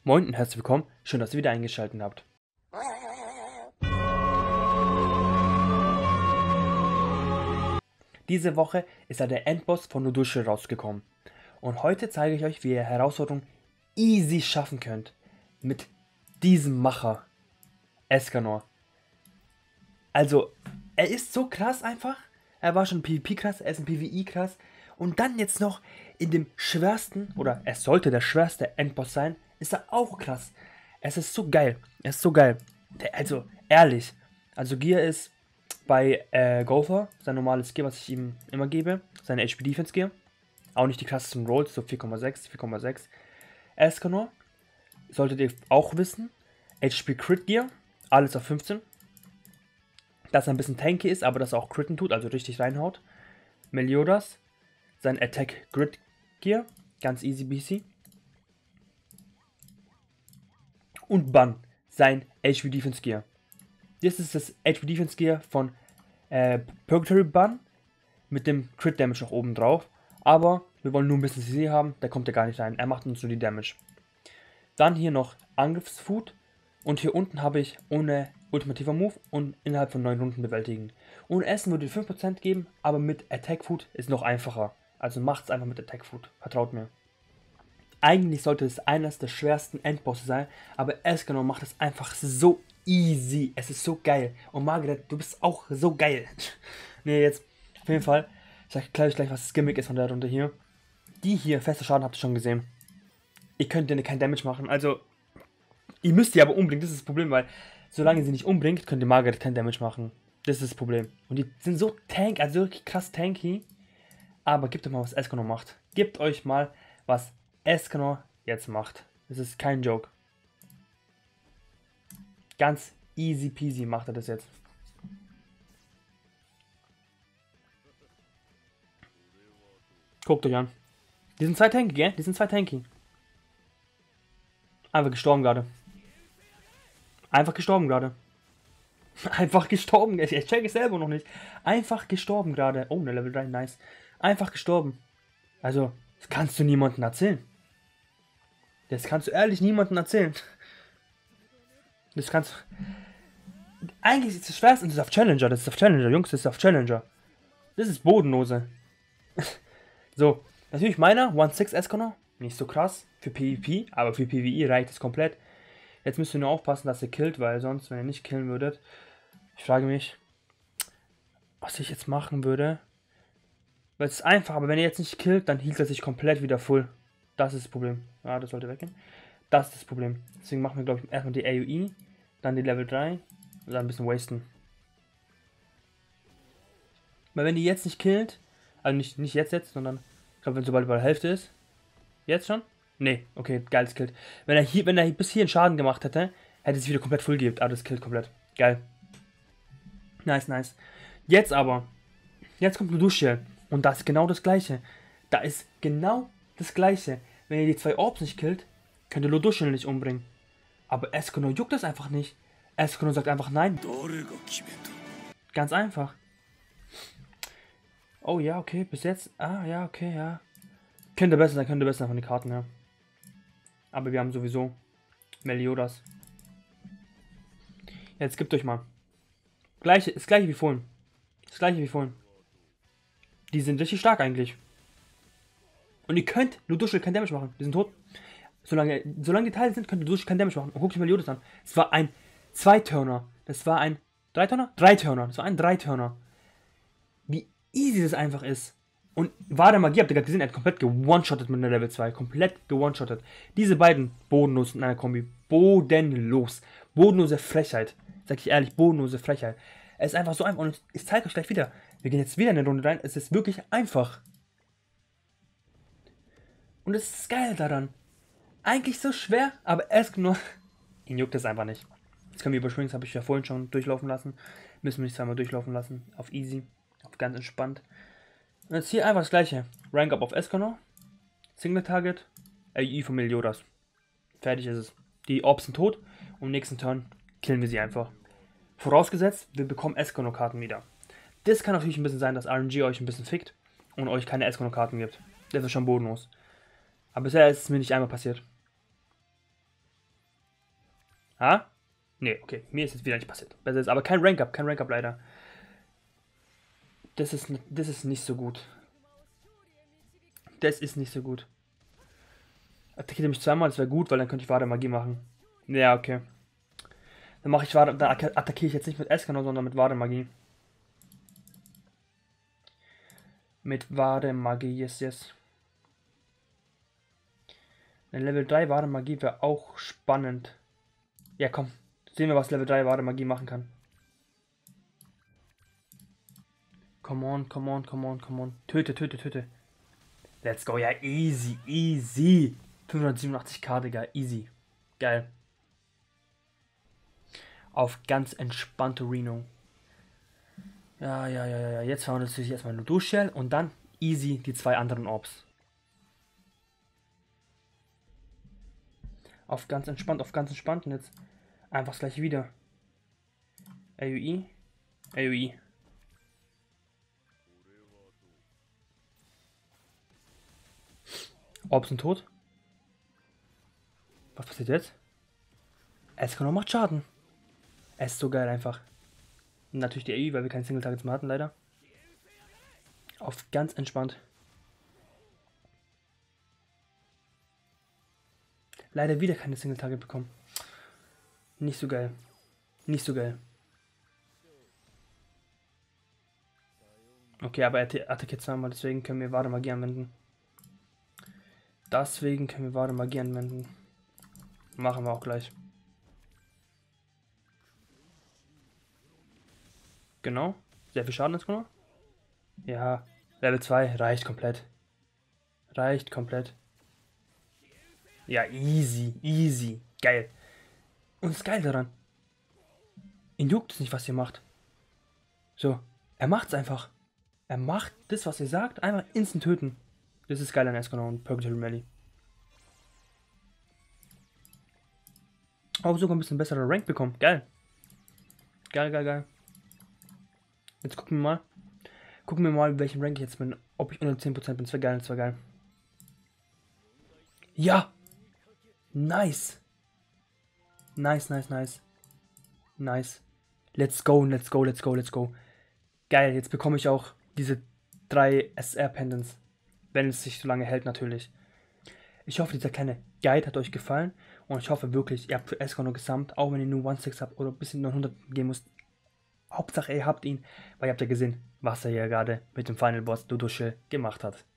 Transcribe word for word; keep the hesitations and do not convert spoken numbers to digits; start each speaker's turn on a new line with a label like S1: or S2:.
S1: Moin und herzlich willkommen, schön, dass ihr wieder eingeschaltet habt. Diese Woche ist ja der Endboss von Ludusche rausgekommen. Und heute zeige ich euch, wie ihr Herausforderungen easy schaffen könnt. Mit diesem Macher, Escanor. Also, er ist so krass einfach. Er war schon PvP krass, er ist ein PvE krass. Und dann jetzt noch in dem schwersten, oder es sollte der schwerste Endboss sein, ist er auch krass. Es ist so geil. Es ist so geil. Der, also, ehrlich. Also, Gear ist bei äh, Gopher, sein normales Gear, was ich ihm immer gebe. Seine H P Defense Gear. Auch nicht die krassesten Rolls, so vier Komma sechs, vier Komma sechs. Escanor, solltet ihr auch wissen. H P Crit Gear, alles auf fünfzehn. Dass er ein bisschen tanky ist, aber dass er auch critten tut, also richtig reinhaut. Meliodas, sein Attack Grid Gear, ganz easy peasy. Und Ban, sein H P Defense Gear. Das ist das H P Defense Gear von äh, Purgatory Ban mit dem Crit Damage noch oben drauf. Aber wir wollen nur ein bisschen C C haben, da kommt er gar nicht rein. Er macht uns nur die Damage. Dann hier noch Angriffsfood. Und hier unten habe ich ohne ultimativer Move und innerhalb von neun Runden bewältigen. Ohne Essen würde ich fünf Prozent geben, aber mit Attack Food ist noch einfacher. Also macht es einfach mit Attack Food. Vertraut mir. Eigentlich sollte es eines der schwersten Endbosse sein, aber Escanor macht es einfach so easy. Es ist so geil. Und Margaret, du bist auch so geil. Ne, jetzt auf jeden Fall. Ich erkläre euch gleich, was das Gimmick ist von der Runde hier. Die hier, fester Schaden, habt ihr schon gesehen. Ihr könnt denen kein Damage machen. Also, ihr müsst die aber umbringen. Das ist das Problem, weil solange ihr sie nicht umbringt, könnt ihr Margaret kein Damage machen. Das ist das Problem. Und die sind so tank, also wirklich krass tanky. Aber gebt euch mal, was Escanor macht. Gebt euch mal, was Escanor jetzt macht. Das ist kein Joke. Ganz easy peasy macht er das jetzt. Guckt euch an. Die sind zwei tanky, gell? Die sind zwei tanky. Einfach gestorben gerade. Einfach gestorben gerade. Einfach gestorben. Ich check es selber noch nicht. Einfach gestorben gerade. Oh, eine Level drei, nice. Einfach gestorben. Also, das kannst du niemandem erzählen. Das kannst du ehrlich niemandem erzählen. Das kannst du... Eigentlich ist es schwerste, das ist auf Challenger. Das ist auf Challenger, Jungs, das ist auf Challenger. Das ist bodenlose. So, natürlich meiner, one six Escanor. Nicht so krass für PvP, aber für PvE reicht es komplett. Jetzt müsst ihr nur aufpassen, dass ihr killt, weil sonst, wenn ihr nicht killen würdet, ich frage mich, was ich jetzt machen würde. Weil es ist einfach, aber wenn ihr jetzt nicht killt, dann hielt er sich komplett wieder full. Das ist das Problem. Ja, das sollte weggehen. Das ist das Problem. Deswegen machen wir, glaube ich, erstmal die A O E, dann die Level drei und dann ein bisschen wasten. Weil wenn die jetzt nicht killt, also nicht, nicht jetzt jetzt, sondern ich glaube, wenn sobald bei der Hälfte ist. Jetzt schon? Nee, okay, geiles Killt. Wenn er hier, wenn er bis hier einen Schaden gemacht hätte, hätte es wieder komplett full gegeben. Aber das killt komplett. Geil. Nice, nice. Jetzt aber. Jetzt kommt Ludusche. Und das ist genau das gleiche. Da ist genau das gleiche. Wenn ihr die zwei Orbs nicht killt, könnt ihr Ludusche nicht umbringen. Aber Escanor juckt das einfach nicht. Escanor sagt einfach nein. Ganz einfach. Oh ja, okay, bis jetzt. Ah, ja, okay, ja. Könnte besser sein, könnte besser sein von den Karten, ja. Aber wir haben sowieso Meliodas. Jetzt gebt euch mal. Gleiche, das gleiche wie vorhin. Das gleiche wie vorhin. Die sind richtig stark eigentlich. Und ihr könnt Ludusche kein Damage machen. Die sind tot. Solange, solange die Teile sind, könnt ihr Ludusche kein Damage machen. Und guckt euch Meliodas an. Es war ein Zwei-Turner. Das war ein Drei-Turner? Drei-Turner. Das war ein Drei-Turner. Wie easy das einfach ist. Und wahre Magie, habt ihr gerade gesehen, er hat komplett gewone-shottet mit einer Level zwei. Komplett gewone-shottet. Diese beiden bodenlos in einer Kombi. Bodenlos. Bodenlose Frechheit. Sag ich ehrlich, bodenlose Frechheit. Es ist einfach so einfach. Und ich zeige euch gleich wieder. Wir gehen jetzt wieder in eine Runde rein. Es ist wirklich einfach. Und es ist das Geile daran. Eigentlich so schwer, aber Escanor, ihn juckt es einfach nicht. Jetzt können wir überspringen, das habe ich ja vorhin schon durchlaufen lassen. Müssen wir nicht zweimal durchlaufen lassen. Auf easy. Auf ganz entspannt. Und jetzt hier einfach das gleiche. Rank up auf Escanor. Single Target. A O E von Meliodas. Fertig ist es. Die Orbs sind tot. Und im nächsten Turn killen wir sie einfach. Vorausgesetzt, wir bekommen Escanor-Karten wieder. Das kann natürlich ein bisschen sein, dass R N G euch ein bisschen fickt. Und euch keine Escanor-Karten gibt. Das ist schon bodenlos. Aber bisher ist es mir nicht einmal passiert. Ha? Nee, okay. Mir ist jetzt wieder nicht passiert. Besser ist aber kein Rank-Up, kein Rank-Up leider. Das ist, das ist nicht so gut. Das ist nicht so gut. Attackiert mich zweimal, das wäre gut, weil dann könnte ich Wade-Magie machen. Ja, okay. Dann mache ich Wade, dann attackiere ich jetzt nicht mit Escanor, sondern mit Wade-Magie. Mit Wade-Magie, yes, yes. Eine Level drei Wade-Magie wäre auch spannend. Ja, komm. Sehen wir, was Level drei Wade-Magie machen kann. Come on, come on, come on, come on. Töte, töte, töte. Let's go. Ja, easy, easy. fünfhundertsiebenundachtzig K, Digga. Easy. Geil. Auf ganz entspannte Reno. Ja, ja, ja, ja. Jetzt fahren wir natürlich erstmal nur Duschshell und dann easy die zwei anderen Orbs. Auf ganz entspannt, auf ganz entspannt und jetzt einfach das gleiche wieder. A O E. A O E. Orbs sind tot. Was passiert jetzt? Escanor macht Schaden. Es ist so geil einfach. Und natürlich die A I, weil wir keinen Single Targets mehr hatten, leider. Auf ganz entspannt. Leider wieder keine Single Target bekommen. Nicht so geil. Nicht so geil. Okay, aber er attackiert zweimal, deswegen können wir Wade-Magie anwenden. Deswegen können wir Wade-Magie anwenden. Machen wir auch gleich. Genau. Sehr viel Schaden ist genug. Ja. Level zwei reicht komplett. Reicht komplett. Ja, easy. Easy. Geil. Und das Geil daran. Ihn juckt es nicht, was ihr macht. So. Er macht's einfach. Er macht das, was ihr sagt, einmal instant töten. Das ist geil an Escanor und Purgatory Rally. Auch sogar ein bisschen besserer Rank bekommen. Geil. Geil, geil, geil. Jetzt gucken wir mal. Gucken wir mal, welchen Rank ich jetzt bin. Ob ich unter zehn Prozent bin. Das wäre geil, das wäre geil. Ja! Nice! Nice, nice, nice. Nice. Let's go, let's go, let's go, let's go. Geil, jetzt bekomme ich auch diese drei S R-Pendants. Wenn es sich so lange hält, natürlich. Ich hoffe, dieser kleine Guide hat euch gefallen. Und ich hoffe wirklich, ihr habt für Escanor gesamt, auch wenn ihr nur sechzehn habt oder bis in neunhundert gehen müsst. Hauptsache, ihr habt ihn, weil ihr habt ja gesehen, was er hier gerade mit dem Final Boss Dudushel gemacht hat.